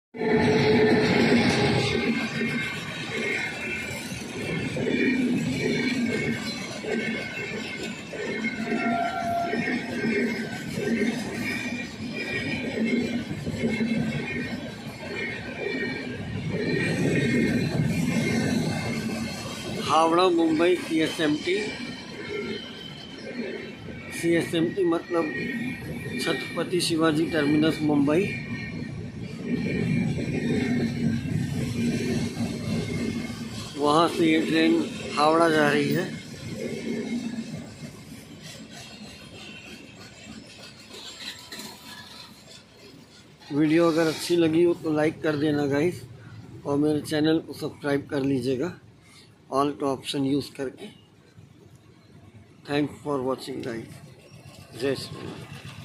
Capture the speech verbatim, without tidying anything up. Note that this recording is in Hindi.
Howrah Mumbai C S M T. C S M T मतलब छत्रपति शिवाजी टर्मिनस मुंबई। वहाँ से ये ट्रेन हावड़ा जा रही है। वीडियो अगर अच्छी लगी हो तो लाइक कर देना गाइस, और मेरे चैनल को सब्सक्राइब कर लीजिएगा ऑल का ऑप्शन यूज़ करके। Thanks for watching guys. जय श्री राम।